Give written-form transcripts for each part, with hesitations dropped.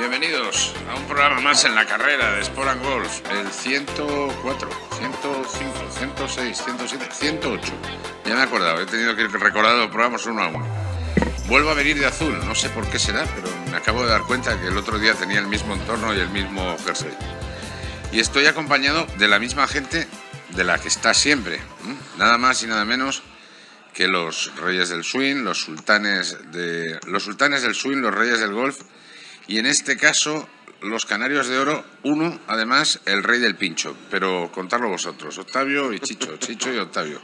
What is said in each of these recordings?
Bienvenidos a un programa más en la carrera de Sport and Golf, el 104, 105, 106, 107, 108. Ya me he acordado, he tenido que recordar los programas uno a uno. Vuelvo a venir de azul, no sé por qué será, pero me acabo de dar cuenta que el otro día tenía el mismo entorno y el mismo jersey. Y estoy acompañado de la misma gente de la que está siempre, nada más y nada menos que los reyes del swing, los sultanes del swing, los reyes del golf, y en este caso los canarios de oro, uno además el rey del pincho, pero contadlo vosotros, Octavio y Chicho, Chicho y Octavio.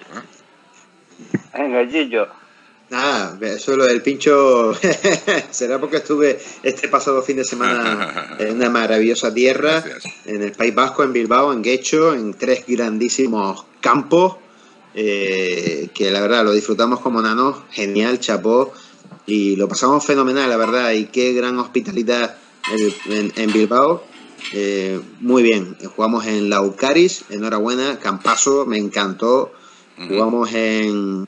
Venga, Chicho. Nada, eso lo del pincho será porque estuve este pasado fin de semana en una maravillosa tierra. Gracias. En el País Vasco, en Bilbao, en Guecho, en 3 grandísimos campos, que la verdad lo disfrutamos como nanos, genial, chapó, y lo pasamos fenomenal, la verdad, y qué gran hospitalidad en Bilbao. Muy bien, jugamos en Laucaris, enhorabuena, campazo, me encantó. Jugamos en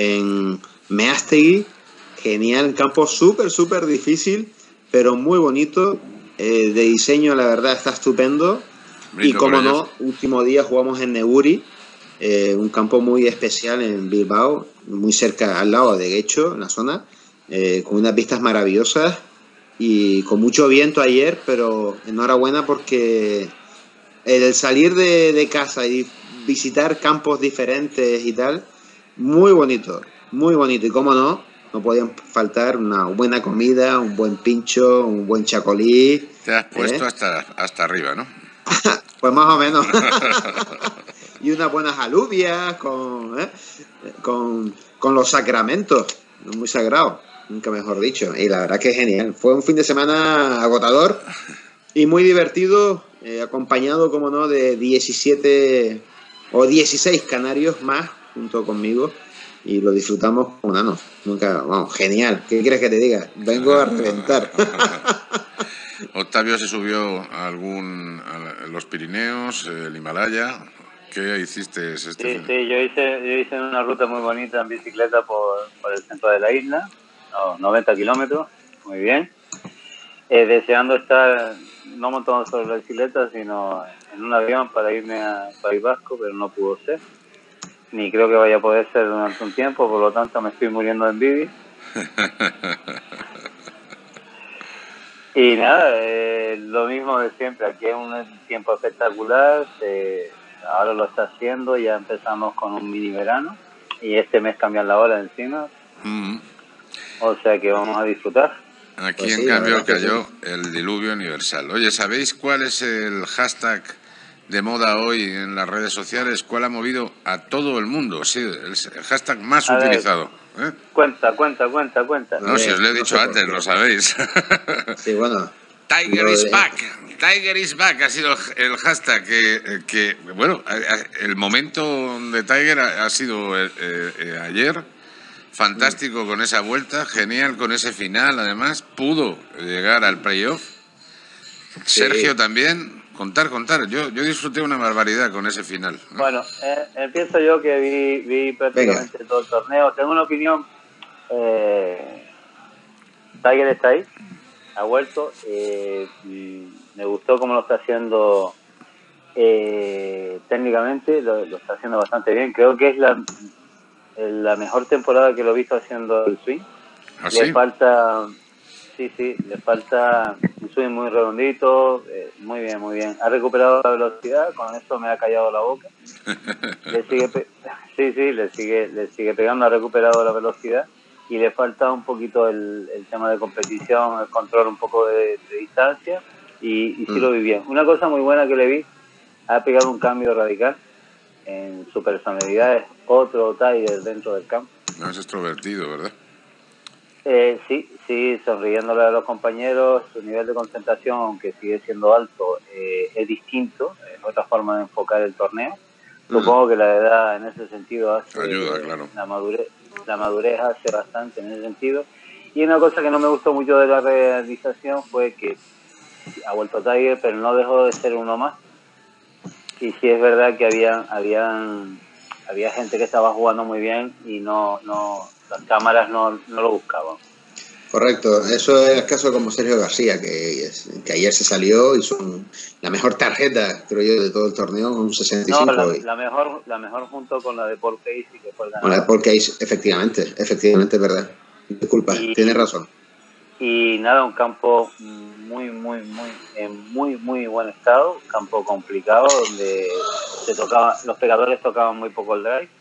Meástegui, genial, campo súper difícil, pero muy bonito, de diseño la verdad está estupendo. Brindo, y como no, último día jugamos en Neguri, un campo muy especial en Bilbao, muy cerca, al lado de Guecho, en la zona, con unas vistas maravillosas y con mucho viento ayer, pero enhorabuena porque el salir de casa y visitar campos diferentes y tal, muy bonito, y cómo no podían faltar una buena comida, un buen pincho, un buen chacolí. Te has puesto hasta arriba, ¿no? Pues más o menos. Y unas buenas alubias con los sacramentos, muy sagrados, nunca mejor dicho. Y la verdad que es genial. Fue un fin de semana agotador y muy divertido, acompañado, como no, de 17 o 16 canarios más junto conmigo. Y lo disfrutamos como nanos. Nunca, vamos, genial. ¿Qué quieres que te diga? Vengo a reventar. Octavio se subió a los Pirineos, el Himalaya. ¿Qué hiciste Sí, yo hice una ruta muy bonita en bicicleta por el centro de la isla, 90 kilómetros, muy bien. Deseando estar, no montando sobre la bicicleta, sino en un avión para irme a País Vasco, pero no pudo ser. Ni creo que vaya a poder ser durante un tiempo, por lo tanto me estoy muriendo de envidia. Y nada, lo mismo de siempre, aquí es un tiempo espectacular, ahora lo está haciendo, ya empezamos con un mini verano y este mes cambian la hora encima, o sea que vamos a disfrutar. Aquí pues en cambio cayó el diluvio universal. Oye, ¿sabéis cuál es el hashtag de moda hoy en las redes sociales? ¿Cuál ha movido a todo el mundo? Sí, el hashtag más utilizado. Cuenta. No, si os lo he dicho antes, lo sabéis. Sí, bueno. Tiger is back. Tiger is back ha sido el hashtag que bueno, el momento de Tiger ha sido ayer. Fantástico con esa vuelta, genial con ese final, además pudo llegar al playoff. Sí. Sergio también, contar. Yo disfruté una barbaridad con ese final, ¿no? Bueno, empiezo yo que vi prácticamente todo el torneo. Tengo una opinión. Tiger está ahí, ha vuelto. Me gustó cómo lo está haciendo técnicamente, lo está haciendo bastante bien. Creo que es la mejor temporada que lo he visto haciendo el swing. ¿Ah, sí? Le falta un swing muy redondito, muy bien. Ha recuperado la velocidad, con eso me ha callado la boca. Le sigue pegando, ha recuperado la velocidad y le falta un poquito el tema de competición, el control un poco de distancia y sí lo vi bien. Una cosa muy buena que le vi, ha pegado un cambio radical en su personalidad, es otro Tiger dentro del campo. No es extrovertido, ¿verdad? Sí, sonriéndole a los compañeros, su nivel de concentración, aunque sigue siendo alto, es distinto, es otra forma de enfocar el torneo. Supongo que la edad en ese sentido hace ayuda, claro. La madurez hace bastante en ese sentido. Y una cosa que no me gustó mucho de la realización fue que ha vuelto Tiger, pero no dejó de ser uno más. Y sí es verdad que había gente que estaba jugando muy bien y las cámaras no lo buscaban. Correcto, eso es el caso como Sergio García, que ayer se salió, hizo la mejor tarjeta, creo yo, de todo el torneo, un 65. No, la mejor junto con la de Paul Casey, que fue el ganador. Con la de Paul Casey, efectivamente, es verdad. Disculpa, tienes razón. Y nada, un campo en muy buen estado, un campo complicado, donde los pegadores tocaban muy poco el drive.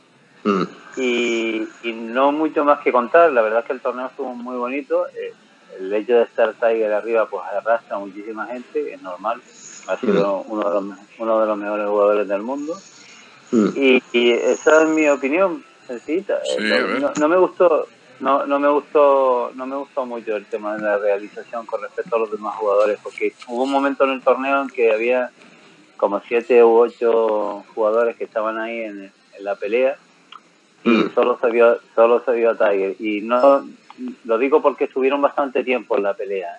Y no mucho más que contar. La verdad es que el torneo estuvo muy bonito. El hecho de estar Tiger arriba pues arrastra a muchísima gente, es normal. Ha sido uno de los mejores jugadores del mundo. Y esa es mi opinión sencillita. Sí, no me gustó mucho el tema de la realización con respecto a los demás jugadores, porque hubo un momento en el torneo en que había como 7 u 8 jugadores que estaban ahí en la pelea. Y solo se vio a Tiger. Y no lo digo porque estuvieron bastante tiempo en la pelea.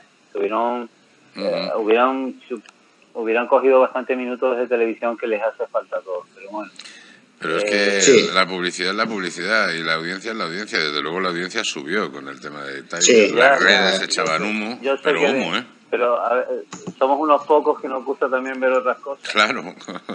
Hubieran cogido bastante minutos de televisión que les hace falta a todos. Pero bueno. Pero es que la publicidad es la publicidad y la audiencia es la audiencia. Desde luego la audiencia subió con el tema de Tiger. Sí, las redes echaban humo, pero humo, ¿eh? Pero a ver, somos unos pocos que nos gusta también ver otras cosas. Claro.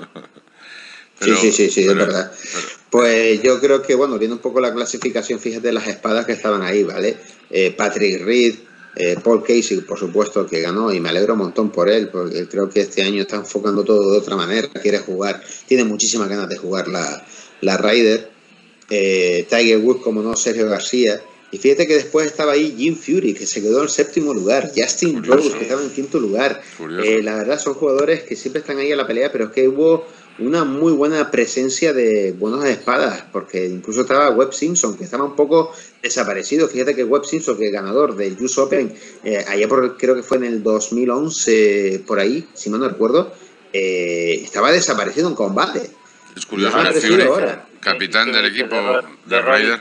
Sí, es verdad. Pues yo creo que, bueno, viendo un poco la clasificación, fíjate las espadas que estaban ahí, ¿vale? Patrick Reed, Paul Casey, por supuesto, que ganó, y me alegro un montón por él, porque creo que este año está enfocando todo de otra manera, quiere jugar, tiene muchísimas ganas de jugar la Ryder. Tiger Woods, como no, Sergio García. Y fíjate que después estaba ahí Jim Furyk, que se quedó en 7º lugar, Justin Rose, que estaba en 5º lugar. La verdad son jugadores que siempre están ahí en la pelea, pero es que hubo una muy buena presencia de buenas espadas, porque incluso estaba Webb Simpson, que estaba un poco desaparecido. Fíjate que Webb Simpson, que es ganador del US Open, allá creo que fue en el 2011, por ahí, si mal no recuerdo, estaba desaparecido en combate. Es curioso que Furyk, capitán del equipo de Ryder.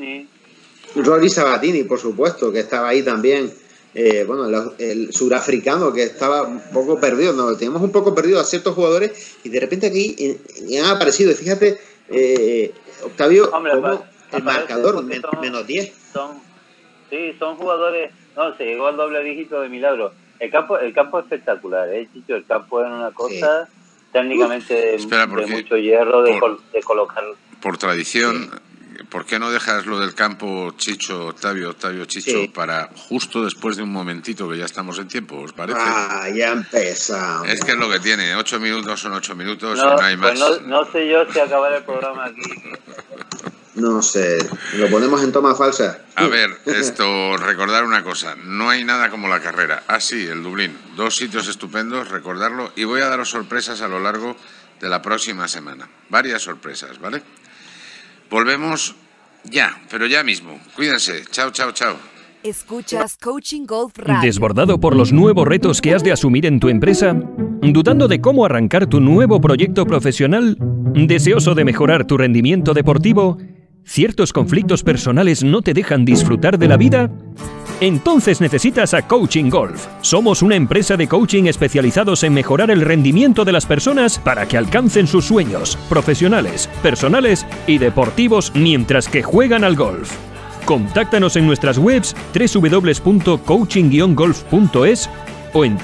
Rory Sabatini, por supuesto, que estaba ahí también. El surafricano, que estaba un poco perdido. Nos teníamos un poco perdido a ciertos jugadores y de repente aquí han aparecido. Y fíjate, Octavio, como el marcador, menos 10. Son jugadores. No, se llegó al doble dígito de milagro. El campo es espectacular, Chicho. El campo es una cosa técnicamente de mucho hierro de colocarlo. Por tradición. ¿Por qué no dejas lo del campo, Octavio Chicho, para justo después de un momentito que ya estamos en tiempo, os parece? Ya empezamos. Es que es lo que tiene, 8 minutos son 8 minutos y no hay más. Pues no sé yo si acabar el programa aquí. No sé, lo ponemos en toma falsa. A ver, recordar una cosa, no hay nada como la carrera. Sí, el Dublín, 2 sitios estupendos, recordarlo, y voy a daros sorpresas a lo largo de la próxima semana. Varias sorpresas, ¿vale? Volvemos ya, pero ya mismo. Cuídense. Chao. Escuchas Coaching Golf Radio. ¿Desbordado por los nuevos retos que has de asumir en tu empresa? ¿Dudando de cómo arrancar tu nuevo proyecto profesional? ¿Deseoso de mejorar tu rendimiento deportivo? ¿Ciertos conflictos personales no te dejan disfrutar de la vida? Entonces necesitas a Coaching Golf. Somos una empresa de coaching especializados en mejorar el rendimiento de las personas para que alcancen sus sueños profesionales, personales y deportivos mientras que juegan al golf. Contáctanos en nuestras webs www.coaching-golf.es o en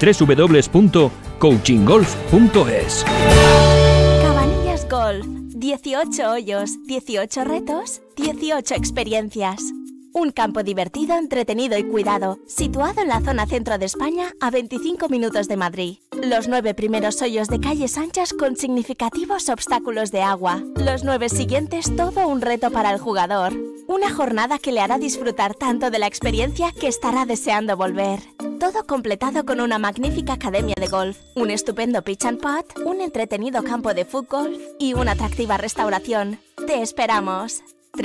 www.coachinggolf.es. Cabanillas Golf. 18 hoyos, 18 retos, 18 experiencias. Un campo divertido, entretenido y cuidado, situado en la zona centro de España, a 25 minutos de Madrid. Los 9 primeros hoyos de calles anchas con significativos obstáculos de agua. Los 9 siguientes, todo un reto para el jugador. Una jornada que le hará disfrutar tanto de la experiencia que estará deseando volver. Todo completado con una magnífica academia de golf, un estupendo pitch and putt, un entretenido campo de fútbol y una atractiva restauración. ¡Te esperamos!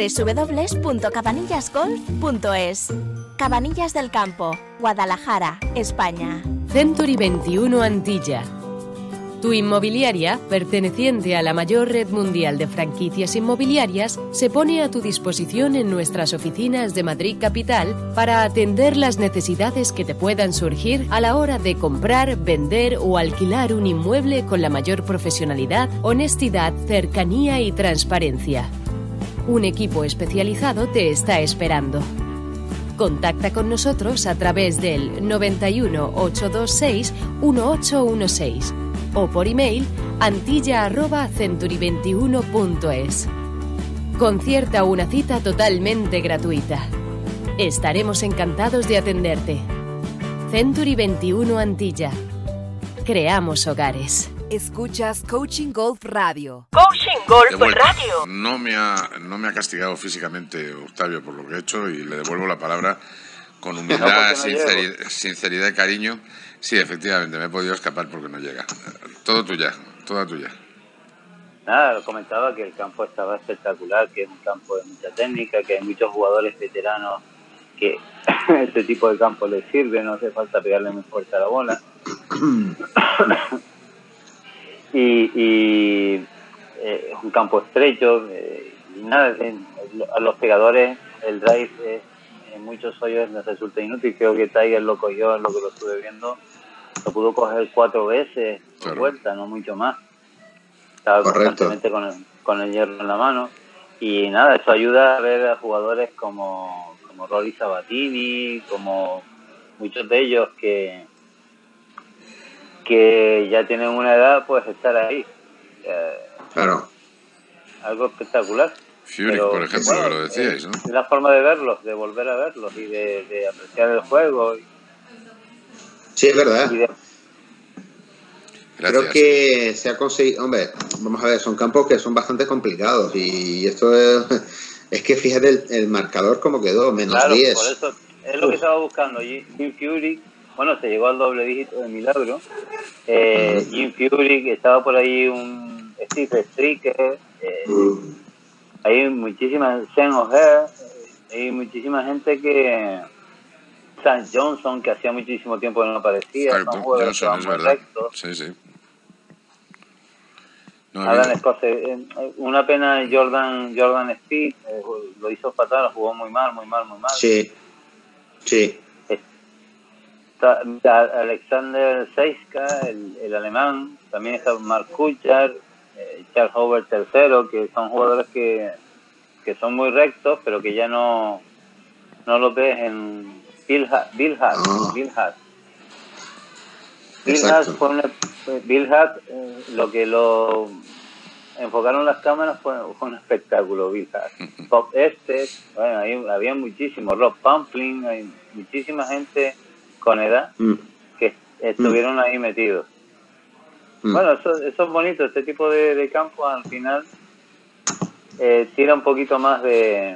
www.cabanillasgolf.es. Cabanillas del Campo, Guadalajara, España. Century 21 Antilla. Tu inmobiliaria, perteneciente a la mayor red mundial de franquicias inmobiliarias, se pone a tu disposición en nuestras oficinas de Madrid Capital para atender las necesidades que te puedan surgir a la hora de comprar, vender o alquilar un inmueble con la mayor profesionalidad, honestidad, cercanía y transparencia. Un equipo especializado te está esperando. Contacta con nosotros a través del 91 826 1816 o por email antilla@century21.es. Concierta una cita totalmente gratuita. Estaremos encantados de atenderte. Century 21 Antilla. Creamos hogares. Escuchas Coaching Golf Radio. Coaching Golf Radio. No me ha castigado físicamente Octavio por lo que he hecho y le devuelvo la palabra con humildad, sinceridad y cariño. Sí, efectivamente, me he podido escapar porque no llega. Todo tuya, toda tuya. Nada, comentaba que el campo estaba espectacular, que es un campo de mucha técnica, que hay muchos jugadores veteranos que este tipo de campo les sirve, no hace falta pegarle muy fuerte a la bola. y es un campo estrecho, nada, a los pegadores el drive en muchos hoyos les resulta inútil. Creo que Tiger lo cogió, en lo que lo estuve viendo, lo pudo coger 4 veces por vuelta, no mucho más. Estaba constantemente con el hierro en la mano. Y nada, eso ayuda a ver a jugadores como Rory Sabatini, como muchos de ellos que ya tienen una edad, pues estar ahí. Claro. Algo espectacular. Furyk, por ejemplo, bueno, que lo decíais, ¿no? Es la forma de verlos, de volver a verlos y de apreciar el juego. Sí, es verdad. Gracias. Creo que se ha conseguido... Hombre, vamos a ver, son campos que son bastante complicados y esto es que fíjate el marcador como quedó, menos claro, 10. Por eso es lo que estaba buscando. Jim Furyk, bueno, se llegó al doble dígito de milagro. Jim Furyk, estaba por ahí un Steve Stricker, hay muchísima Shane O'Hare, hay muchísima gente que... Sam Johnson, que hacía muchísimo tiempo que no aparecía. Exacto, Johnson, es verdad. Sí, sí. No, Alan Scott, una pena Jordan Speed, lo hizo fatal, jugó muy mal. Sí. Alexander Seiska, el alemán, también está Mark Kuchar, Charles Howard III, que son jugadores que son muy rectos, pero que ya no los ves en Bill Haas. Bill Haas, lo que lo enfocaron las cámaras fue un espectáculo. Bill Haas, Bob Estes, bueno, ahí había muchísimos, Rob Pamplin, hay muchísima gente con edad que estuvieron ahí metidos. Bueno, eso es bonito, este tipo de campo al final tira un poquito más de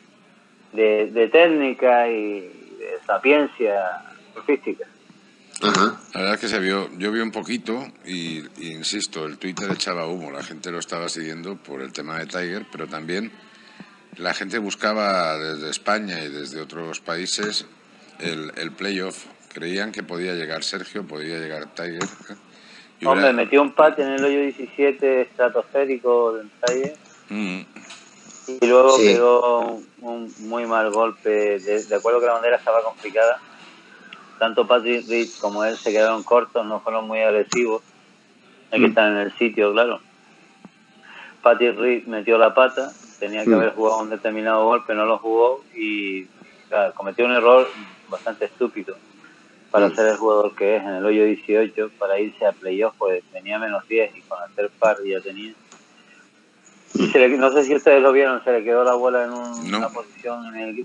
técnica y de sapiencia artística. Ajá. La verdad es que yo vi un poquito y insisto, el Twitter echaba humo, la gente lo estaba siguiendo por el tema de Tiger, pero también la gente buscaba desde España y desde otros países el playoff. Creían que podía llegar Sergio, podía llegar Tiger. Hombre, metió un pat en el hoyo 17 estratosférico del Tiger. Y luego pegó un muy mal golpe. De acuerdo que la bandera estaba complicada. Tanto Patrick Reed como él se quedaron cortos, no fueron muy agresivos. Hay que estar en el sitio, claro. Patrick Reed metió la pata, tenía que haber jugado un determinado golpe, no lo jugó y claro, cometió un error bastante estúpido para ser el jugador que es en el hoyo 18, para irse a playoff, pues tenía menos 10 y con hacer par ya tenía. Y no sé si ustedes lo vieron, se le quedó la bola en una posición en el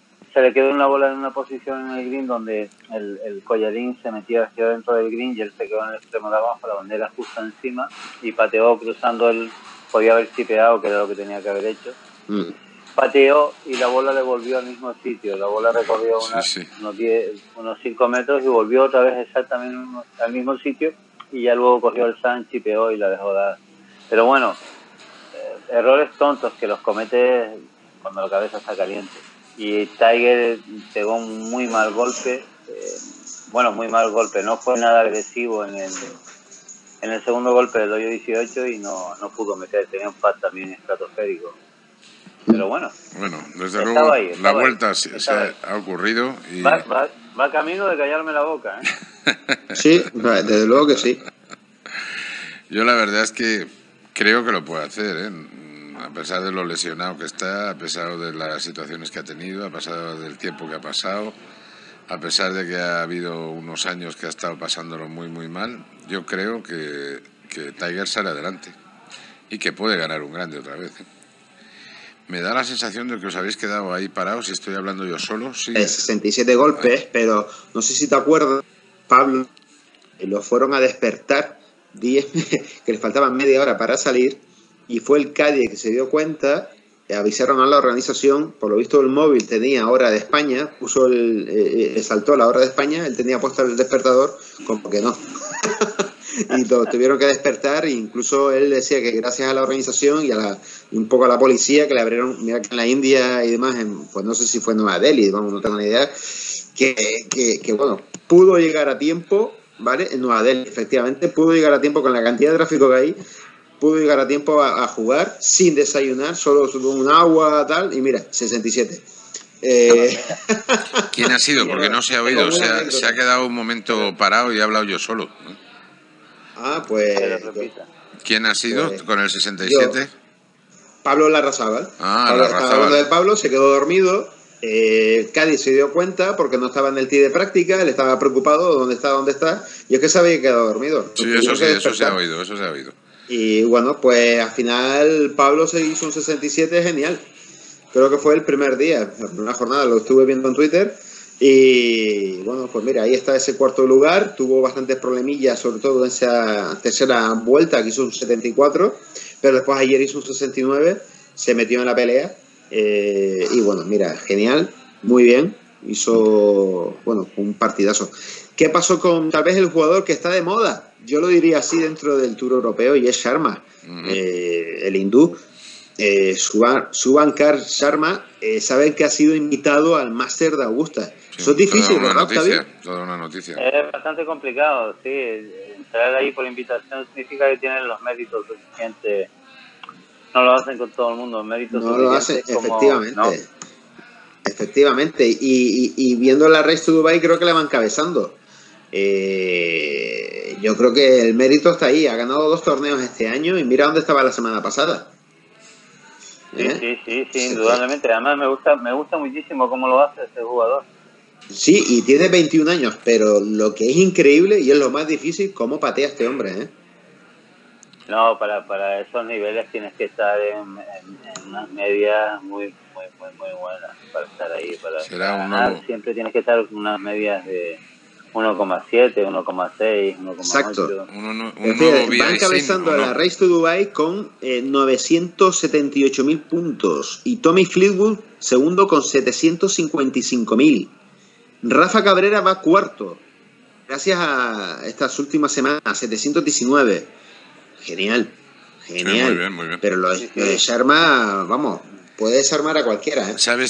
green donde el collarín se metía hacia dentro del green y él se quedó en el extremo de abajo, la bandera justo encima y pateó cruzando podía haber chipeado, que era lo que tenía que haber hecho. Pateó y la bola le volvió al mismo sitio, la bola recorrió unos 5 metros y volvió otra vez exactamente al mismo sitio y ya luego cogió el sand, chipeó y la dejó dar. Pero bueno, errores tontos que los cometes cuando la cabeza está caliente. Y Tiger pegó un muy mal golpe, no fue nada agresivo en el segundo golpe del hoyo 18 y no pudo meter, tenía un pad también estratosférico. Pero bueno, desde luego la vuelta se ha ocurrido y... Va camino de callarme la boca, Sí, desde luego que sí. Yo la verdad es que creo que lo puede hacer, A pesar de lo lesionado que está, a pesar de las situaciones que ha tenido, a pesar del tiempo que ha pasado, a pesar de que ha habido unos años que ha estado pasándolo muy, muy mal, yo creo que Tiger sale adelante y que puede ganar un grande otra vez. Me da la sensación de que os habéis quedado ahí parados y estoy hablando yo solo. Sí. 67 golpes, pero no sé si te acuerdas, Pablo, lo fueron a despertar 10, que les faltaban media hora para salir, y fue el Cádiz que se dio cuenta, avisaron a la organización, por lo visto el móvil tenía hora de España, puso saltó la hora de España, él tenía puesto el despertador, como que no. Y lo tuvieron que despertar, e incluso él decía que gracias a la organización y un poco a la policía, que le abrieron, mira que en la India y demás, pues no sé si fue en Nueva Delhi, vamos, no tengo ni idea, que bueno, pudo llegar a tiempo, ¿vale? En Nueva Delhi, efectivamente, pudo llegar a tiempo con la cantidad de tráfico que hay, pudo llegar a tiempo a jugar sin desayunar, solo un agua, tal, y mira, 67. ¿Quién ha sido? Porque no se ha oído, se ha quedado un momento parado y he hablado yo solo. Ah, pues... ¿Quién ha sido con el 67? Pablo Larrazábal. Larrazábal. Pablo se quedó dormido. Cádiz se dio cuenta porque no estaba en el tee de práctica, él estaba preocupado, ¿dónde está? Y es que se había quedado dormido. Sí, eso se ha oído. Y bueno, pues al final Pablo se hizo un 67 genial. Creo que fue el primer día, la primera jornada, lo estuve viendo en Twitter. Y bueno, pues mira, ahí está ese cuarto lugar. Tuvo bastantes problemillas, sobre todo en esa tercera vuelta, que hizo un 74, pero después ayer hizo un 69, se metió en la pelea. Y bueno, mira, genial, muy bien, hizo, bueno, un partidazo. ¿Qué pasó con tal vez el jugador que está de moda? Yo lo diría así dentro del Tour Europeo, y es Sharma, el hindú. Shubhankar Sharma, saben que ha sido invitado al Máster de Augusta. Sí, eso es difícil, ¿verdad, Xavi? Toda una noticia. Es bastante complicado, sí. Entrar ahí por invitación significa que tienen los méritos suficientes. No lo hacen con todo el mundo, méritos no lo hacen, como, efectivamente. ¿no? Efectivamente. Y viendo la Race to Dubai, creo que la van encabezando. Yo creo que el mérito está ahí. Ha ganado 2 torneos este año y mira dónde estaba la semana pasada. Sí, indudablemente. Además me gusta muchísimo cómo lo hace ese jugador. Sí, y tiene 21 años, pero lo que es increíble y es lo más difícil, cómo patea este hombre, No, para esos niveles tienes que estar en unas medias muy buenas para estar ahí. Para ganar siempre tienes que estar en unas medias de 1,7, 1,6, 1,8. Exacto. Va encabezando a la Race to Dubai con 978.000 puntos. Y Tommy Fleetwood, segundo, con 755.000. Rafa Cabrera va cuarto, gracias a estas últimas semanas, 719. Genial. Sí, muy bien. Pero lo de Sharma, vamos, puede desarmar a cualquiera. ¿Sabes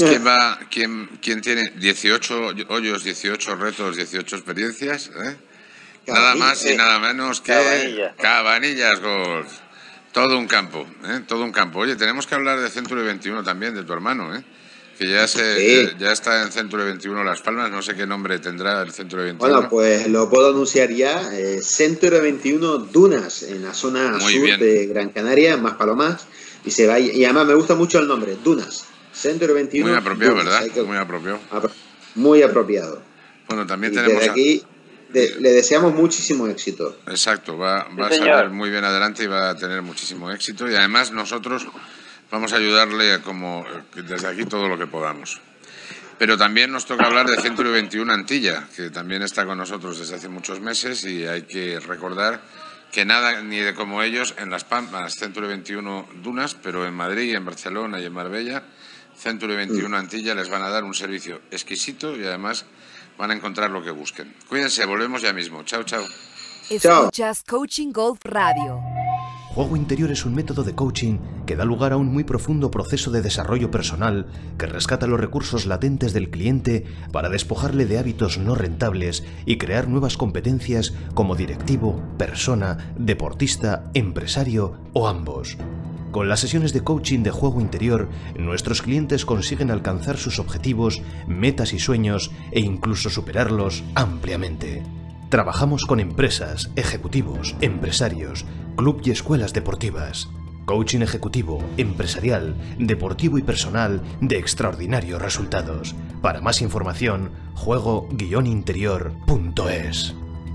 quién tiene 18 hoyos, 18 retos, 18 experiencias? Nada más y nada menos que Cabanillas Golf. Todo un campo, todo un campo. Oye, tenemos que hablar de Century 21 también, de tu hermano, que ya está en Century 21 Las Palmas. No sé qué nombre tendrá el Century 21. Bueno, pues lo puedo anunciar ya. Century 21 Dunas, en la zona sur de Gran Canaria, en Maspalomas. Y además me gusta mucho el nombre, Dunas. Century 21. Muy apropiado, Dunas, ¿verdad? Muy apropiado. Muy apropiado. Bueno, también tenemos... Desde aquí le deseamos muchísimo éxito. Exacto, va a salir muy bien adelante y va a tener muchísimo éxito. Y además nosotros vamos a ayudarle como desde aquí todo lo que podamos. Pero también nos toca hablar de Century 21 Antilla, que también está con nosotros desde hace muchos meses, y hay que recordar que nada ni de como ellos en Las Palmas, Century 21 Dunas, pero en Madrid, en Barcelona y en Marbella, Century 21 Antilla les van a dar un servicio exquisito y además van a encontrar lo que busquen. Cuídense, volvemos ya mismo. Chao, chao. Escuchas Coaching Golf Radio. Juego Interior es un método de coaching que da lugar a un muy profundo proceso de desarrollo personal que rescata los recursos latentes del cliente para despojarle de hábitos no rentables y crear nuevas competencias como directivo, persona, deportista, empresario o ambos. Con las sesiones de coaching de Juego Interior, nuestros clientes consiguen alcanzar sus objetivos, metas y sueños e incluso superarlos ampliamente. Trabajamos con empresas, ejecutivos, empresarios, club y escuelas deportivas. Coaching ejecutivo, empresarial, deportivo y personal de extraordinarios resultados. Para más información, juego-interior.es.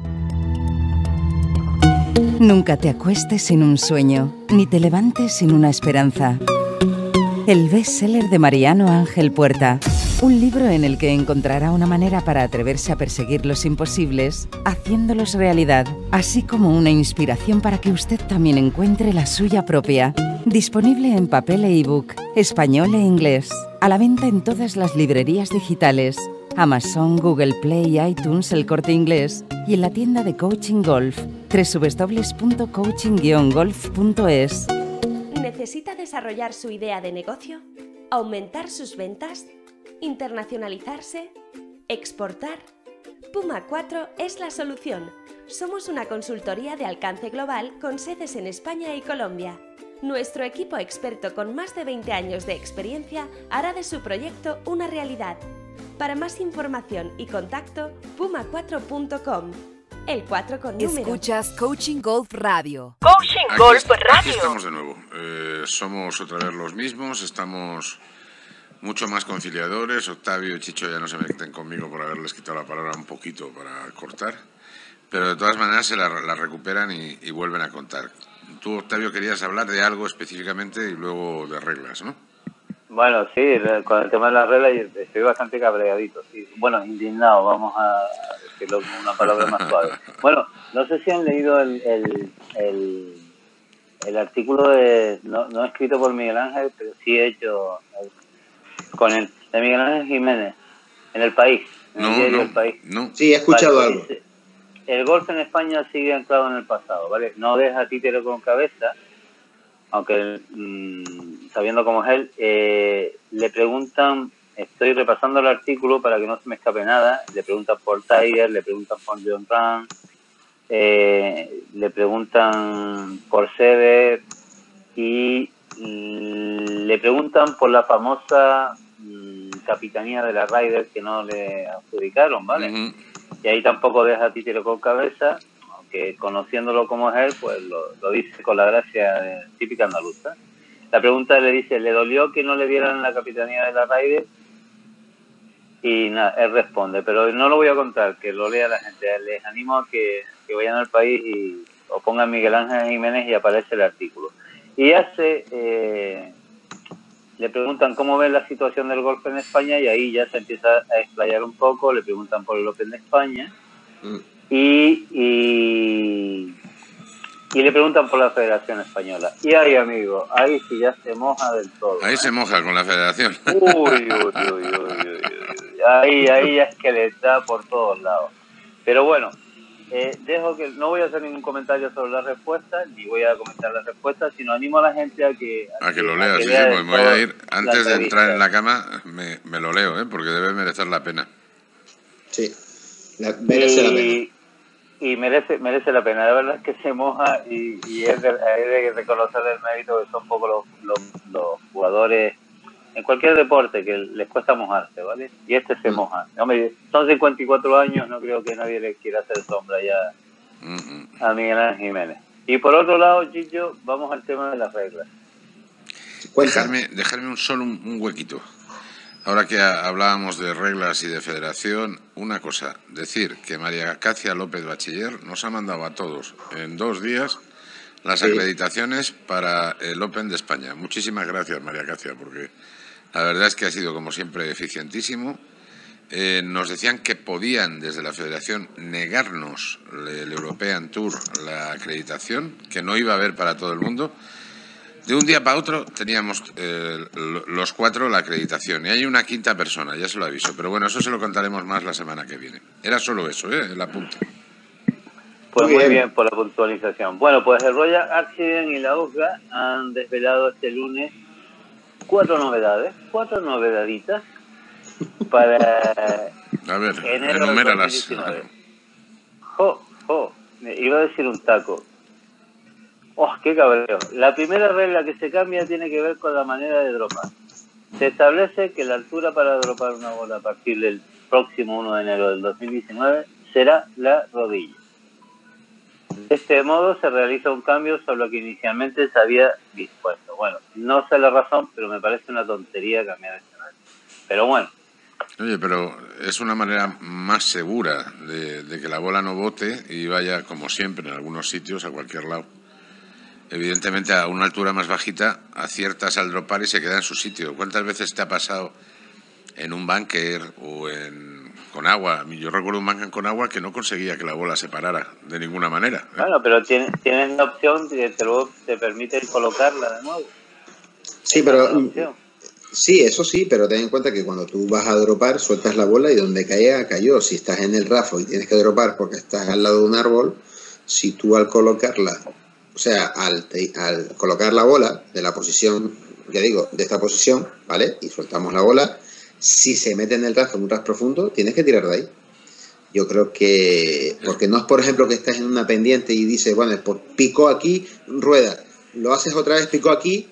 Nunca te acuestes sin un sueño, ni te levantes sin una esperanza. El bestseller de Mariano Ángel Puerta. Un libro en el que encontrará una manera para atreverse a perseguir los imposibles, haciéndolos realidad, así como una inspiración para que usted también encuentre la suya propia. Disponible en papel e ebook, español e inglés. A la venta en todas las librerías digitales, Amazon, Google Play, iTunes, El Corte Inglés y en la tienda de Coaching Golf, www.coaching-golf.es. ¿Necesita desarrollar su idea de negocio? ¿Aumentar sus ventas? ¿Internacionalizarse? ¿Exportar? Puma 4 es la solución. Somos una consultoría de alcance global con sedes en España y Colombia. Nuestro equipo experto con más de 20 años de experiencia hará de su proyecto una realidad. Para más información y contacto, puma4.com. El 4 con número. Escuchas Coaching Golf Radio. Coaching Golf Radio. Aquí estamos de nuevo. Somos otra vez los mismos, estamos mucho más conciliadores. Octavio y Chicho ya no se meten conmigo por haberles quitado la palabra un poquito para cortar, pero de todas maneras se la recuperan y vuelven a contar. Tú, Octavio, querías hablar de algo específicamente y luego de reglas, ¿no? Bueno, sí, con el tema de las reglas estoy bastante cabreadito. Sí. Bueno, indignado, vamos a decirlo con una palabra más suave. Bueno, no sé si han leído el artículo no escrito por Miguel Ángel, pero sí hecho con de Miguel Ángel Jiménez, en El País, en el diario El País. No. Sí, he escuchado algo. Dice, el golf en España sigue anclado en el pasado, ¿vale? No deja títere con cabeza, aunque sabiendo cómo es él, le preguntan, estoy repasando el artículo para que no se me escape nada, le preguntan por Tiger, le preguntan por John Ram, le preguntan por Seve y le preguntan por la famosa capitanía de la Ryder que no le adjudicaron, ¿vale? Uh-huh. Y ahí tampoco deja títere con cabeza, aunque conociéndolo como es él, pues lo dice con la gracia típica andaluza. La pregunta le dice, ¿le dolió que no le dieran la capitanía de la Ryder? Y nada, él responde, pero no lo voy a contar, que lo lea la gente. Les animo a que vayan al País o pongan Miguel Ángel Jiménez y aparece el artículo. Y le preguntan cómo ve la situación del golf en España y ahí ya se empieza a explayar un poco, le preguntan por el Open de España y le preguntan por la Federación Española. Y ahí, amigo, ahí sí ya se moja del todo. Ahí se moja con la Federación. Uy. Ahí ya es que le da por todos lados. Pero bueno, dejo que no voy a hacer ningún comentario sobre la respuesta, ni voy a comentar la respuesta, sino animo a la gente a que lo lea. Sí, pues me voy a ir, antes de entrar en la cama, me lo leo, porque debe merecer la pena. Sí, merece la pena. Y merece la pena, la verdad es que se moja y es de reconocer el mérito que son un poco los jugadores en cualquier deporte que les cuesta mojarse, ¿vale? Y se moja. Hombre, son 54 años, no creo que nadie le quiera hacer sombra ya a Miguel Ángel Jiménez. Y por otro lado, Chicho, vamos al tema de las reglas. Dejarme un huequito. Ahora que hablábamos de reglas y de federación, una cosa, decir que María Cacia López Bachiller nos ha mandado a todos en 2 días las acreditaciones para el Open de España. Muchísimas gracias, María Cacia, porque la verdad es que ha sido, como siempre, eficientísimo. Nos decían que podían, desde la federación, negarnos el European Tour la acreditación, que no iba a haber para todo el mundo. De un día para otro teníamos los 4 la acreditación y hay una 5ª persona, ya se lo aviso, pero bueno, eso se lo contaremos más la semana que viene. Era solo eso, el apunte. Pues muy bien por la puntualización. Bueno, pues el Royal Accident y la USGA han desvelado este lunes 4 novedaditas para a ver, enero enuméralas. Iba a decir un taco. ¡Oh, qué cabreo! La primera regla que se cambia tiene que ver con la manera de dropar. Se establece que la altura para dropar una bola a partir del próximo 1 de enero del 2019 será la rodilla. De este modo se realiza un cambio sobre lo que inicialmente se había dispuesto. Bueno, no sé la razón, pero me parece una tontería cambiar el escenario. Pero bueno. Oye, pero es una manera más segura de que la bola no bote y vaya, como siempre, en algunos sitios, a cualquier lado. Evidentemente, a una altura más bajita, aciertas al dropar y se queda en su sitio. ¿Cuántas veces te ha pasado en un bunker o con agua? Yo recuerdo un bunker con agua que no conseguía que la bola se parara de ninguna manera. Bueno, pero tienes la opción que te permite colocarla de nuevo. Sí, pero... Sí, eso sí, pero ten en cuenta que cuando tú vas a dropar, sueltas la bola y donde caiga, cayó. Si estás en el rafo y tienes que dropar porque estás al lado de un árbol, si tú al colocarla, o sea, al colocar la bola de la posición, ya digo, de esta posición, ¿vale? Y soltamos la bola, si se mete en el rafo, en un ras profundo, tienes que tirar de ahí. Yo creo que, porque no es, por ejemplo, que estás en una pendiente y dices, bueno, pues picó aquí, rueda, lo haces otra vez, picó aquí,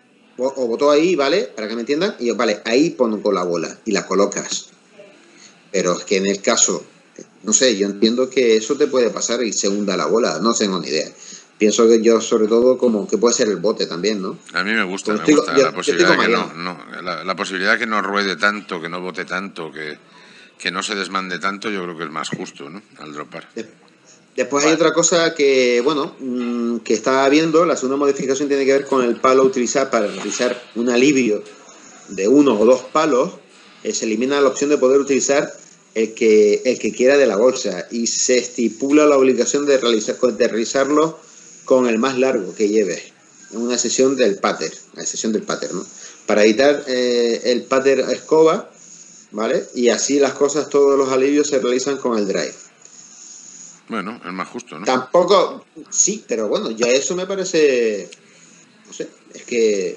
o botó ahí, ¿vale? Para que me entiendan, y vale, ahí pongo con la bola y la colocas. Pero es que en el caso, no sé, yo entiendo que eso te puede pasar y se hunda la bola, no tengo ni idea. Pienso que yo, sobre todo, como que puede ser el bote también, ¿no? A mí me gusta la posibilidad de que la posibilidad de que no ruede tanto, que no bote tanto, que no se desmande tanto, yo creo que es más justo, ¿no? Al dropar. Después hay otra cosa que, bueno, que estaba viendo, la segunda modificación tiene que ver con el palo a utilizar para realizar un alivio de 1 o 2 palos. Se elimina la opción de poder utilizar el que quiera de la bolsa y se estipula la obligación de realizarlo con el más largo que lleves en una sesión del pattern, ¿no? Para evitar el pattern escoba, ¿vale? Y así las cosas, todos los alivios se realizan con el drive. Bueno, es más justo, ¿no? Tampoco, sí, pero bueno, ya eso me parece, no sé, es que,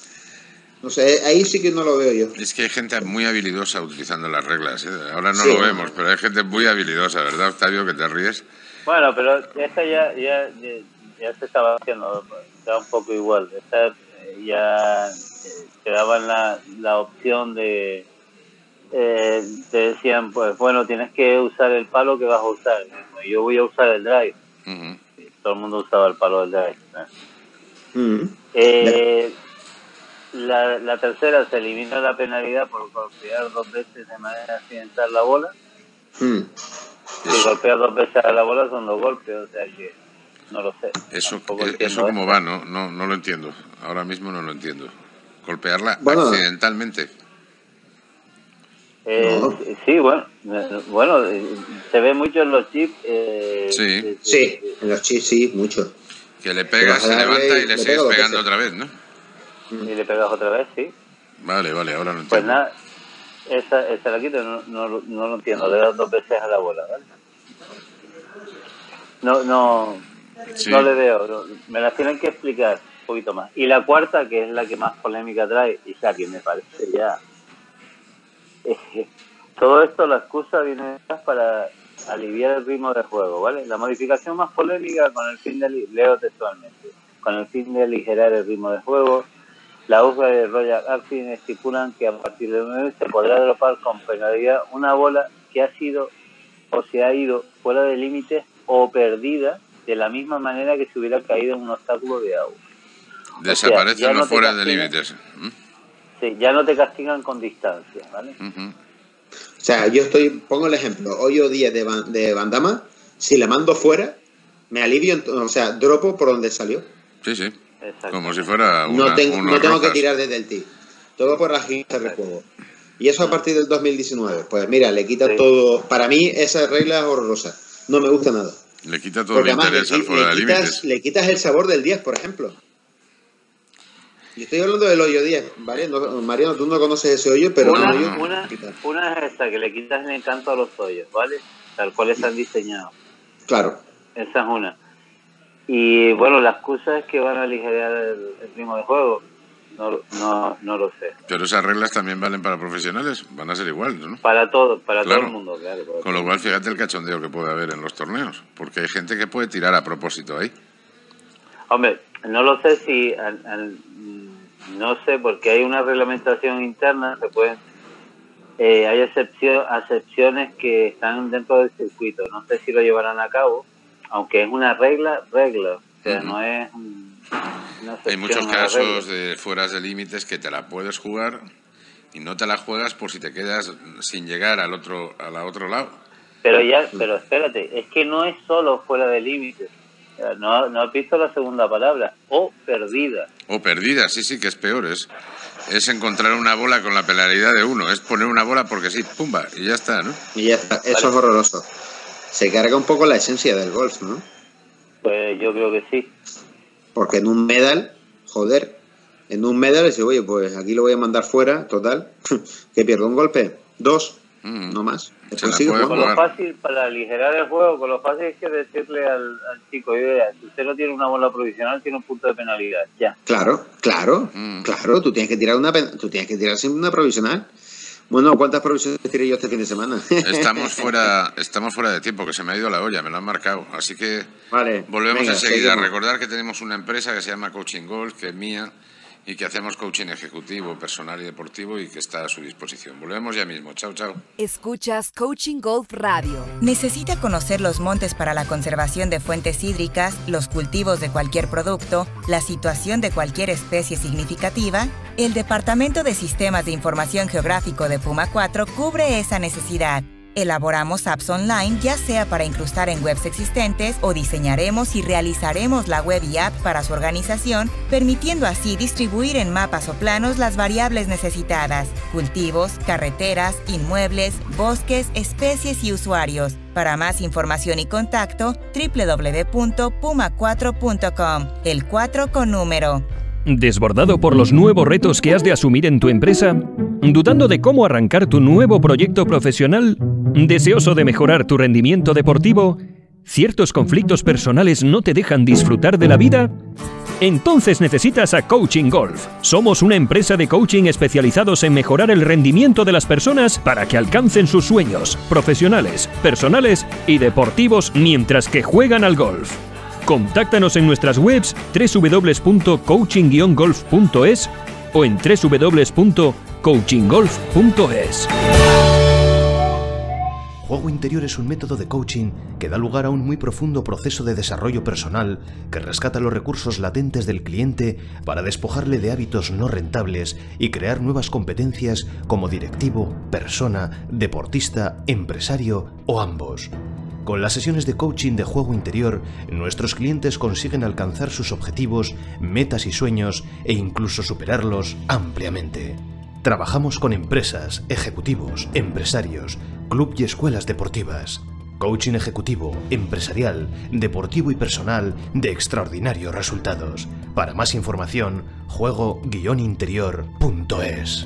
no sé, ahí sí que no lo veo yo. Es que hay gente muy habilidosa utilizando las reglas, ¿eh? Ahora no lo vemos, pero hay gente muy habilidosa, ¿verdad, Octavio, que te ríes? Bueno, pero esta ya se estaba haciendo, da un poco igual. Esta ya te daban la opción de... te decían, pues bueno, tienes que usar el palo que vas a usar. Yo voy a usar el drive. Todo el mundo usaba el palo del drive. La tercera, se elimina la penalidad por golpear 2 veces de manera accidental la bola. Si golpeas 2 veces a la bola son 2 golpes, o sea que no lo sé. Eso cómo va, no lo entiendo. Ahora mismo no lo entiendo. Golpearla accidentalmente. Sí, bueno, se ve mucho en los chips. Sí, en los chips sí, mucho. Que le pegas, se levanta y le sigues pegando otra vez, ¿no? Y le pegas otra vez, sí. Vale, ahora lo entiendo. Pues nada, esa la quito, no lo entiendo, le das 2 veces a la bola, ¿vale? No le veo, me la tienen que explicar un poquito más. Y la cuarta, que es la que más polémica trae, y ya que me parece ya... todo esto, la excusa viene para aliviar el ritmo del juego, ¿vale? La modificación más polémica con el fin de... leo textualmente. Con el fin de aligerar el ritmo del juego, la UFA de Royal Arcing estipulan que a partir de 9 se podrá dropar con penalidad una bola que ha sido o se ha ido fuera de límites o perdida de la misma manera que si hubiera caído en un obstáculo de agua. Desaparece o sea, fuera de límites. Sí, ya no te castigan con distancia, ¿vale? O sea, pongo el ejemplo, hoyo 10 de bandama, si la mando fuera, me alivio, o sea, dropo por donde salió. Sí. Como si fuera no tengo que tirar desde el tee. Todo por agilizar el juego. Y eso a partir del 2019. Pues mira, le quita todo. Para mí esa regla es horrorosa. No me gusta nada. Le quita todo el interés al fuera de límites. Le quitas el sabor del 10, por ejemplo. Yo estoy hablando del hoyo 10, ¿vale? Mariano, tú no conoces ese hoyo, pero una es esa, que le quitas el encanto a los hoyos, ¿vale? Tal cual están diseñados. Claro. Esa es una. Y bueno, la excusa es que van a aligerar el ritmo de juego. No lo sé. Pero esas reglas también valen para profesionales, van a ser igual, ¿no? Para todo el mundo, claro. Con lo cual, fíjate el cachondeo que puede haber en los torneos, porque hay gente que puede tirar a propósito ahí. Hombre, no lo sé si... no sé, porque hay una reglamentación interna, hay excepciones que están dentro del circuito. No sé si lo llevarán a cabo, aunque es una regla, o sea, no es una Hay muchos casos de fueras de límites que te la puedes jugar y no te la juegas por si te quedas sin llegar al otro lado. Pero espérate, es que no es solo fuera de límites. No has visto la segunda palabra, o perdida. O perdida, sí, que es peor. Es encontrar una bola con la penalidad de uno. Es poner una bola porque sí, pumba, y ya está, ¿no? Y ya está, eso es horroroso. Se carga un poco la esencia del golf, ¿no? Pues yo creo que sí. Porque en un medal, joder, en un medal dice, oye, pues aquí lo voy a mandar fuera, total, que pierdo un golpe, 2, no más. Con lo fácil, para aligerar el juego, con lo fácil es que decirle al chico, si usted no tiene una bola provisional, tiene un punto de penalidad, ya. Claro, tú tienes que tirar siempre una provisional. Bueno, ¿cuántas provisiones tiré yo este fin de semana? Estamos fuera de tiempo, que se me ha ido la olla, me lo han marcado. Así que vale, volvemos enseguida. Seguimos. Recordar que tenemos una empresa que se llama Coaching Golf, que es mía, y que hacemos coaching ejecutivo, personal y deportivo, y que está a su disposición. Volvemos ya mismo. Chao, chao. Escuchas Coaching Golf Radio. ¿Necesita conocer los montes para la conservación de fuentes hídricas, los cultivos de cualquier producto, la situación de cualquier especie significativa? El Departamento de Sistemas de Información Geográfico de Puma 4 cubre esa necesidad. Elaboramos apps online, ya sea para incrustar en webs existentes o diseñaremos y realizaremos la web y app para su organización, permitiendo así distribuir en mapas o planos las variables necesitadas: cultivos, carreteras, inmuebles, bosques, especies y usuarios. Para más información y contacto, www.puma4.com, el 4 con número. ¿Desbordado por los nuevos retos que has de asumir en tu empresa? ¿Dudando de cómo arrancar tu nuevo proyecto profesional? ¿Deseoso de mejorar tu rendimiento deportivo? ¿Ciertos conflictos personales no te dejan disfrutar de la vida? Entonces necesitas a Coaching Golf. Somos una empresa de coaching especializados en mejorar el rendimiento de las personas para que alcancen sus sueños profesionales, personales y deportivos mientras que juegan al golf. Contáctanos en nuestras webs www.coaching-golf.es o en www.coachinggolf.es. Juego interior es un método de coaching que da lugar a un muy profundo proceso de desarrollo personal que rescata los recursos latentes del cliente para despojarle de hábitos no rentables y crear nuevas competencias como directivo, persona, deportista, empresario o ambos. Con las sesiones de coaching de juego interior, nuestros clientes consiguen alcanzar sus objetivos, metas y sueños e incluso superarlos ampliamente. Trabajamos con empresas, ejecutivos, empresarios, club y escuelas deportivas. Coaching ejecutivo, empresarial, deportivo y personal de extraordinarios resultados. Para más información, juego-interior.es.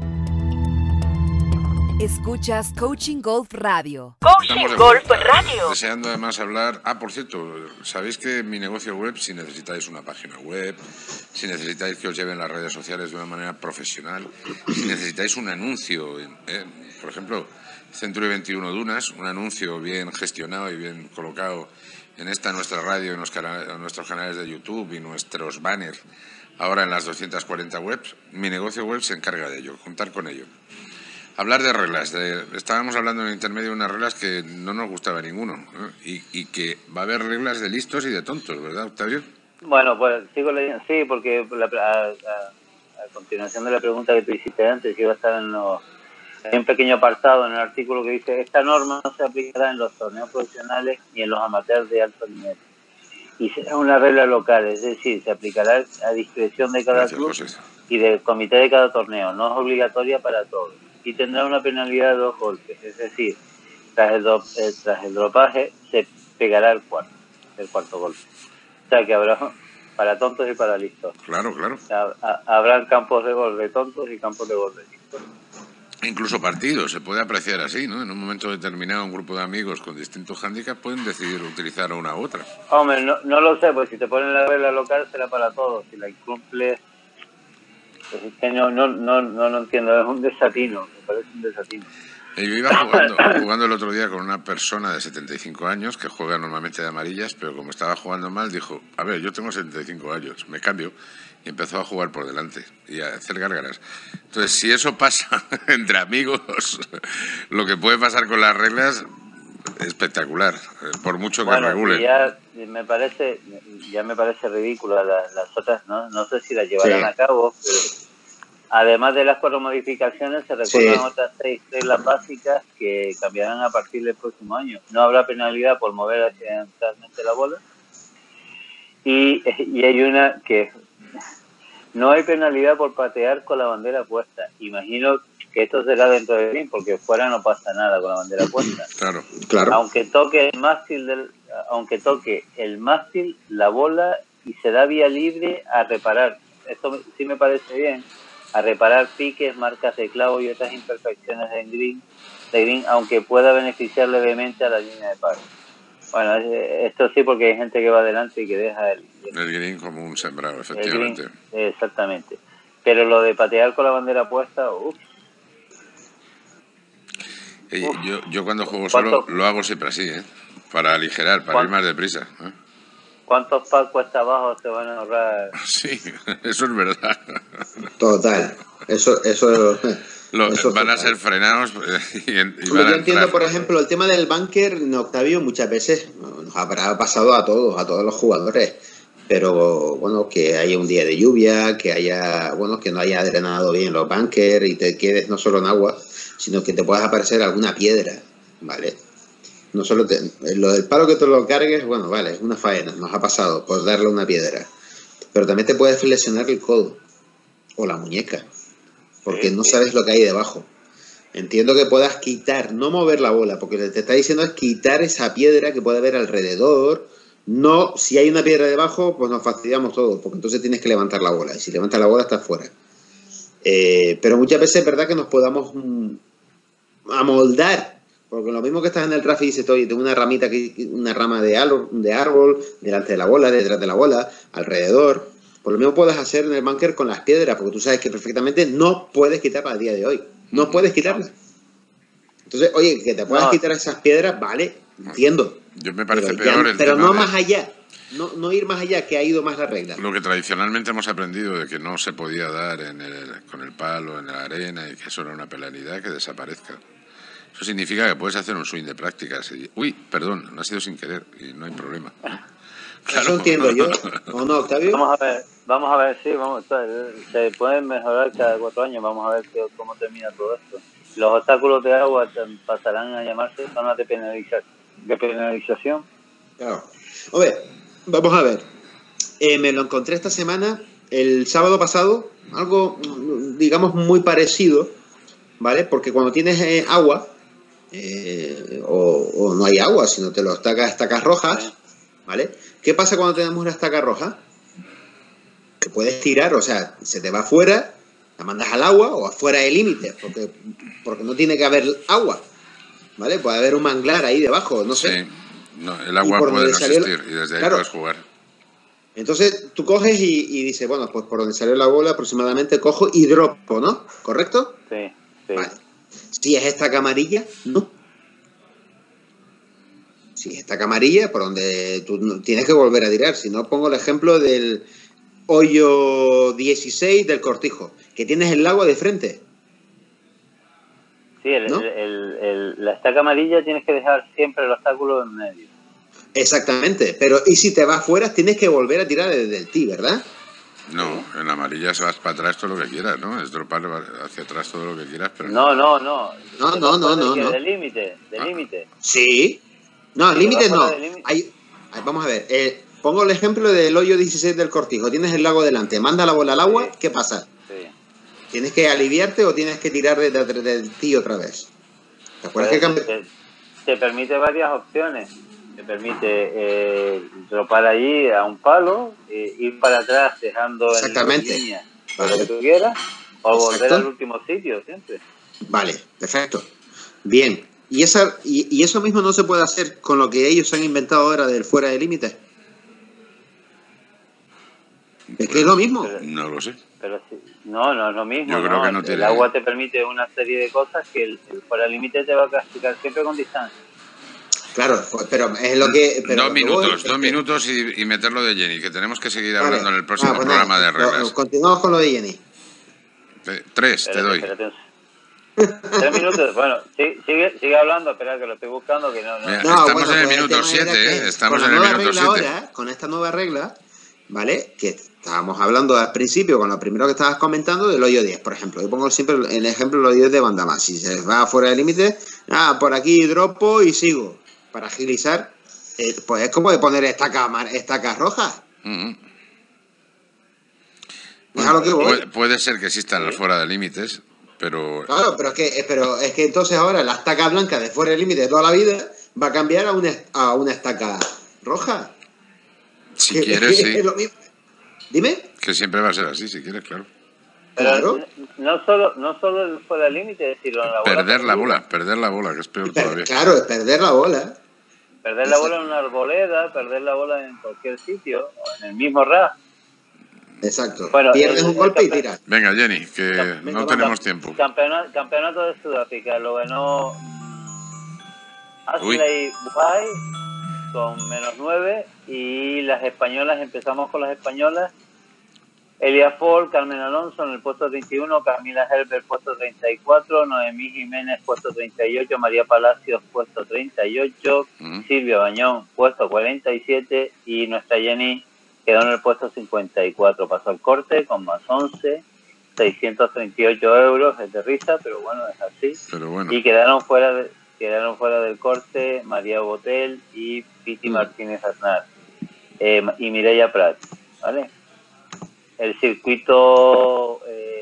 Escuchas Coaching Golf Radio. Coaching Golf Radio. Deseando además hablar... por cierto, sabéis que mi negocio web, si necesitáis una página web, si necesitáis que os lleven las redes sociales de una manera profesional, si necesitáis un anuncio, por ejemplo, Century 21 Dunas, un anuncio bien gestionado y bien colocado en esta nuestra radio, en nuestros canales de YouTube y nuestros banners, ahora en las 240 webs, mi negocio web se encarga de ello, contar con ello. Hablar de reglas. Estábamos hablando en el intermedio de unas reglas que no nos gustaba a ninguno, ¿no? Y que va a haber reglas de listos y de tontos, ¿verdad, Octavio? Bueno, pues sigo leyendo. Sí, porque a continuación de la pregunta que tú hiciste antes, iba a estar hay un pequeño apartado en el artículo que dice: esta norma no se aplicará en los torneos profesionales ni en los amateurs de alto nivel. Y será una regla local, es decir, se aplicará a discreción de cada club y del comité de cada torneo. No es obligatoria para todos. Y tendrá una penalidad de 2 golpes, es decir, tras el dropaje se pegará el cuarto golpe. O sea que habrá para tontos y para listos. Claro. Habrán campos de golf de tontos y campos de golf de listos. Incluso partidos, se puede apreciar así, ¿no? En un momento determinado, un grupo de amigos con distintos hándicaps pueden decidir utilizar una u otra. Hombre, no lo sé, pues si te ponen la regla local será para todos. Si la incumples... Pues es que no entiendo, es un desatino, me parece un desatino. Yo iba jugando el otro día con una persona de 75 años que juega normalmente de amarillas, pero como estaba jugando mal dijo: a ver, yo tengo 75 años, me cambio, y empezó a jugar por delante y a hacer gárgaras. Entonces, si eso pasa entre amigos, lo que puede pasar con las reglas, espectacular, por mucho que bueno, regulen. Ya me parece ridícula las otras, no sé si las llevarán a cabo, pero además de las 4 modificaciones se recuerdan otras 6 reglas básicas que cambiarán a partir del próximo año. No habrá penalidad por mover accidentalmente la bola y hay una que no hay penalidad por patear con la bandera puesta. Imagino que esto será dentro del green, porque fuera no pasa nada con la bandera puesta. Claro. Aunque toque el mástil, la bola, y se da vía libre a reparar. Esto sí me parece bien. A reparar piques, marcas de clavo y otras imperfecciones de green, aunque pueda beneficiar levemente a la línea de par. Bueno, esto sí, porque hay gente que va adelante y que deja el green como un sembrado, efectivamente. Exactamente. Pero lo de patear con la bandera puesta, Yo cuando juego solo lo hago siempre así, para aligerar, para ir más deprisa. ¿Cuántos packs cuesta abajo se van a ahorrar? Sí, eso es verdad. Total. Eso van a ser frenados y van yo entiendo, por ejemplo, el tema del bunker, Octavio, muchas veces nos habrá pasado a todos los jugadores, pero bueno, que haya un día de lluvia, que no haya drenado bien los bunkers y te quedes no solo en agua, sino que te puedas aparecer alguna piedra, ¿vale? No solo lo del palo que te lo cargues, bueno, vale, es una faena, nos ha pasado por darle una piedra, pero también te puedes flexionar el codo o la muñeca, porque no sabes lo que hay debajo. Entiendo que puedas quitar, no mover la bola, porque lo que te está diciendo es quitar esa piedra que puede haber alrededor. No, si hay una piedra debajo, pues nos fastidiamos todo, porque entonces tienes que levantar la bola, y si levantas la bola estás fuera. Pero muchas veces es verdad que nos podamos amoldar, porque lo mismo que estás en el tráfico y dices, oye, tengo una ramita aquí, una rama de árbol delante de la bola, detrás de la bola, alrededor. Por lo mismo puedes hacer en el bunker con las piedras, porque tú sabes que perfectamente no puedes quitarlas a día de hoy. No puedes quitarlas. Entonces, oye, que te puedas quitar esas piedras, vale, entiendo. Yo me parece peor pero no más allá. No ir más allá, que ha ido más la regla. Lo que tradicionalmente hemos aprendido de que no se podía dar con el palo en la arena y que eso era una penalidad, que desaparezca. Eso significa que puedes hacer un swing de prácticas. Uy, perdón, no ha sido sin querer y no hay problema. Claro. Eso entiendo yo. ¿O no, Octavio? Vamos a ver, sí, se pueden mejorar cada 4 años. Vamos a ver cómo termina todo esto. Los obstáculos de agua pasarán a llamarse zonas de penalización. Claro. Vamos a ver. Me lo encontré esta semana, el sábado pasado, algo, digamos, muy parecido, ¿vale? Porque cuando tienes agua, o no hay agua, sino te lo estacas rojas, ¿vale? ¿Qué pasa cuando tenemos una estaca roja? Te puedes tirar, o sea, se te va afuera, la mandas al agua o afuera del límite, porque no tiene que haber agua, ¿vale? Puede haber un manglar ahí debajo, no sé. Sí. No, el agua puede no existir y desde ahí puedes jugar. Entonces tú coges y dices, bueno, pues por donde salió la bola aproximadamente cojo y dropo, ¿no? ¿Correcto? Sí. Vale. Si es esta camarilla, no. Si es esta camarilla, por donde tú tienes que volver a tirar. Si no, pongo el ejemplo del hoyo 16 del Cortijo, que tienes el agua de frente. Sí, la estaca amarilla tienes que dejar siempre el obstáculo en medio. Exactamente, pero y si te vas fuera tienes que volver a tirar desde el tee, ¿verdad? No, en la amarilla se vas para atrás todo lo que quieras, ¿no? Es dropar hacia atrás todo lo que quieras, pero... No. No. Del límite. Sí. No, límite no. Vamos a ver, pongo el ejemplo del hoyo 16 del Cortijo. Tienes el lago delante, manda la bola al agua, ¿qué pasa? Sí. ¿Tienes que aliviarte o tienes que tirar del tee otra vez? ¿Te acuerdas que te permite varias opciones. Te permite dropar allí a un palo, ir para atrás dejando en la línea lo que tú quieras, o volver al último sitio siempre. Vale, perfecto. Bien. ¿Y eso mismo no se puede hacer con lo que ellos han inventado ahora del fuera de límite? ¿Es que es lo mismo? No lo sé. Pero no es lo mismo. Yo creo que no tiene... El agua te permite una serie de cosas que el fuera de límite te va a castigar siempre con distancia. Claro, pero es lo que... Pero 2 minutos y meterlo de Jenny, que tenemos que seguir hablando en el próximo programa de reglas. Continuamos con lo de Jenny. 3, te doy. 3 minutos, bueno, sigue hablando, espera que lo estoy buscando. Que no. Estamos en el minuto 7, estamos en el minuto 7. Ahora, con esta nueva regla, ¿vale? Que estábamos hablando al principio, con lo primero que estabas comentando, del hoyo 10, por ejemplo. Yo pongo siempre el ejemplo del hoyo 10 de Bandama. Si se va fuera del límite, por aquí dropo y sigo. Para agilizar, pues es como de poner estacas rojas. Bueno, puede ser que existan las fuera de límites, pero... Claro, pero es que entonces ahora la estaca blanca de fuera del límite de toda la vida va a cambiar a una estaca roja. Si quieres, sí. Es lo mismo. Dime. Que siempre va a ser así, si quieres, claro. Pero no solo el fuera del límite, sino la bola. Perder la bola, que es peor todavía. Claro, es perder la bola. Perder la bola en una arboleda, perder la bola en cualquier sitio, en el mismo RAS. Exacto. Bueno, pierdes un golpe y tiras. Venga, Jenny, que no tenemos tiempo. Campeonato de Sudáfrica lo ganó Ashley Buhai con -9 y las españolas, empezamos con las españolas. Elia Ford, Carmen Alonso en el puesto 31, Camila Herbert puesto 34, Noemí Jiménez puesto 38, María Palacios puesto 38, Silvia Bañón puesto 47 y nuestra Jenny quedó en el puesto 54. Pasó el corte con +11, 638 euros, es de risa, pero bueno, es así. Pero bueno. Y quedaron fuera del corte María Botel y Piti Martínez Aznar y Mireia Prat, ¿vale? El circuito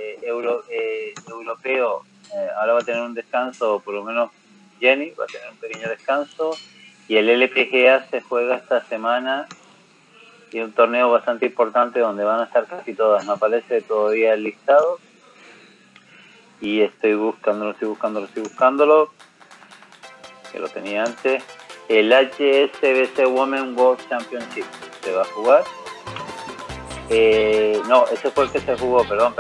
europeo ahora va a tener un descanso, por lo menos Jenny va a tener un pequeño descanso, y el LPGA se juega esta semana y un torneo bastante importante donde van a estar casi todas. No aparece todavía el listado y estoy buscándolo, que lo tenía antes. El HSBC Women World Championship se va a jugar. No, ese fue el que se jugó, perdón.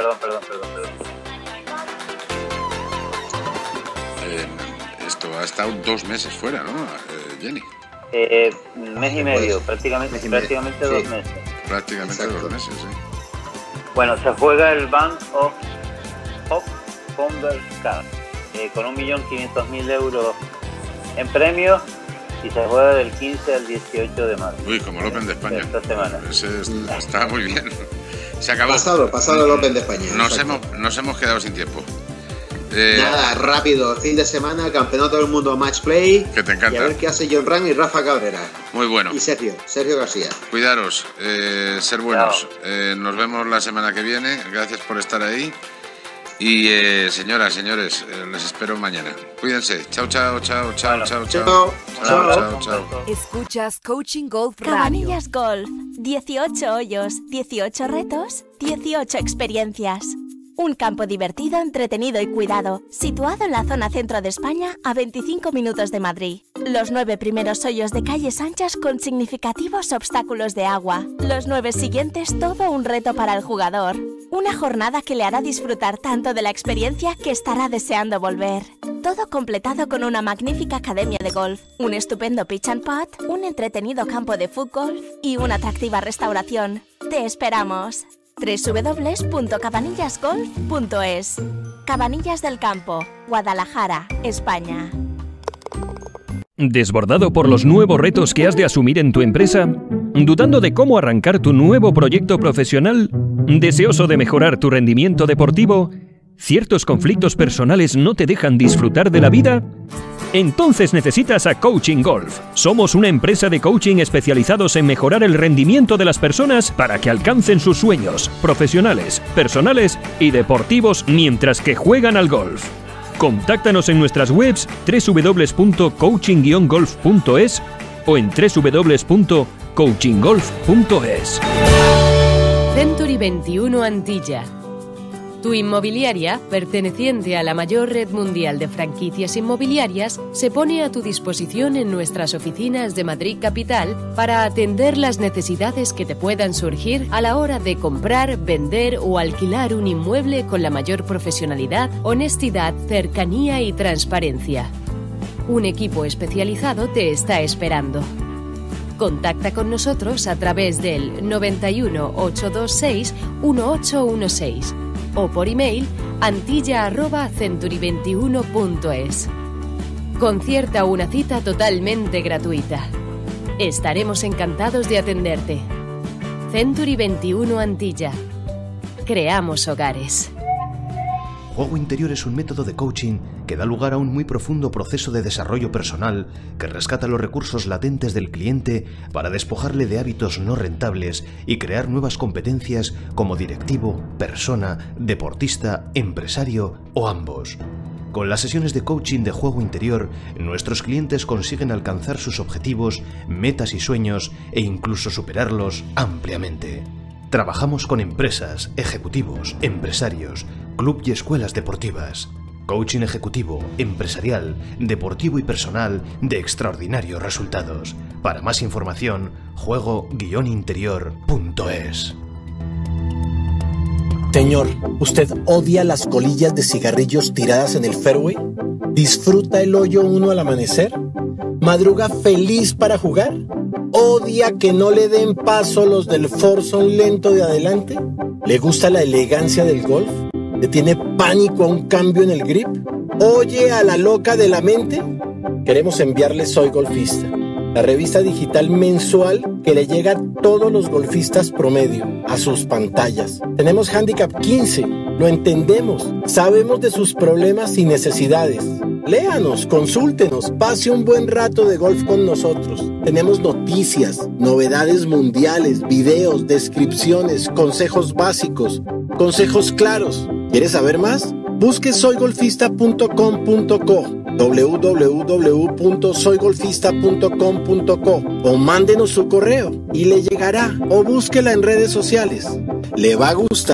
Esto ha estado 2 meses fuera, ¿no, Jenny? Mes y medio, prácticamente 2 meses. Prácticamente 2 meses, sí. Bueno, se juega el Bank of Converse Cup con 1.500.000 euros en premios y se juega del 15 al 18 de marzo. Uy, como el Open de España. Esta semana. Ese está muy bien. Se acabó. Pasado el Open de España. Nos hemos quedado sin tiempo. Nada, rápido, fin de semana, campeonato del mundo Match Play. Que te encanta. Y a ver qué hace John Ram y Rafa Cabrera. Muy bueno. Y Sergio García. Cuidaros, ser buenos. Nos vemos la semana que viene. Gracias por estar ahí. Y señoras, señores, les espero mañana. Cuídense. Chao. Escuchas Coaching Golf Radio. Cabanillas Golf. 18 hoyos, 18 retos, 18 experiencias. Un campo divertido, entretenido y cuidado, situado en la zona centro de España, a 25 minutos de Madrid. Los 9 primeros hoyos de calles anchas con significativos obstáculos de agua. Los 9 siguientes, todo un reto para el jugador. Una jornada que le hará disfrutar tanto de la experiencia que estará deseando volver. Todo completado con una magnífica academia de golf, un estupendo pitch and putt, un entretenido campo de fútbol y una atractiva restauración. ¡Te esperamos! www.cabanillasgolf.es. Cabanillas del Campo, Guadalajara, España. ¿Desbordado por los nuevos retos que has de asumir en tu empresa? ¿Dudando de cómo arrancar tu nuevo proyecto profesional? ¿Deseoso de mejorar tu rendimiento deportivo? ¿Ciertos conflictos personales no te dejan disfrutar de la vida? Entonces necesitas a Coaching Golf. Somos una empresa de coaching especializados en mejorar el rendimiento de las personas para que alcancen sus sueños profesionales, personales y deportivos mientras que juegan al golf. Contáctanos en nuestras webs www.coaching-golf.es o en www.coachinggolf.es. Century 21 Antilla. Tu inmobiliaria, perteneciente a la mayor red mundial de franquicias inmobiliarias, se pone a tu disposición en nuestras oficinas de Madrid Capital para atender las necesidades que te puedan surgir a la hora de comprar, vender o alquilar un inmueble con la mayor profesionalidad, honestidad, cercanía y transparencia. Un equipo especializado te está esperando. Contacta con nosotros a través del 91 826 1816 o por email antilla@century21.es. Concierta una cita totalmente gratuita. Estaremos encantados de atenderte. Century 21 Antilla. Creamos hogares. Juego interior es un método de coaching que da lugar a un muy profundo proceso de desarrollo personal que rescata los recursos latentes del cliente para despojarle de hábitos no rentables y crear nuevas competencias como directivo, persona, deportista, empresario o ambos. Con las sesiones de coaching de juego interior, nuestros clientes consiguen alcanzar sus objetivos, metas y sueños e incluso superarlos ampliamente. Trabajamos con empresas, ejecutivos, empresarios, club y escuelas deportivas. Coaching ejecutivo, empresarial, deportivo y personal de extraordinarios resultados. Para más información, juego-interior.es. Señor, ¿usted odia las colillas de cigarrillos tiradas en el fairway? ¿Disfruta el hoyo 1 al amanecer? ¿Madruga feliz para jugar? ¿Odia que no le den paso los del foursome lento de adelante? ¿Le gusta la elegancia del golf? ¿Le tiene pánico a un cambio en el grip? ¿Oye a la loca de la mente? Queremos enviarle Soy Golfista, la revista digital mensual que le llega a todos los golfistas promedio, a sus pantallas. Tenemos Handicap 15, lo entendemos, sabemos de sus problemas y necesidades. Léanos, consúltenos, pase un buen rato de golf con nosotros. Tenemos noticias, novedades mundiales, videos, descripciones, consejos básicos, consejos claros. ¿Quieres saber más? Busque soygolfista.com.co, www.soygolfista.com.co o mándenos su correo y le llegará, o búsquela en redes sociales. Le va a gustar.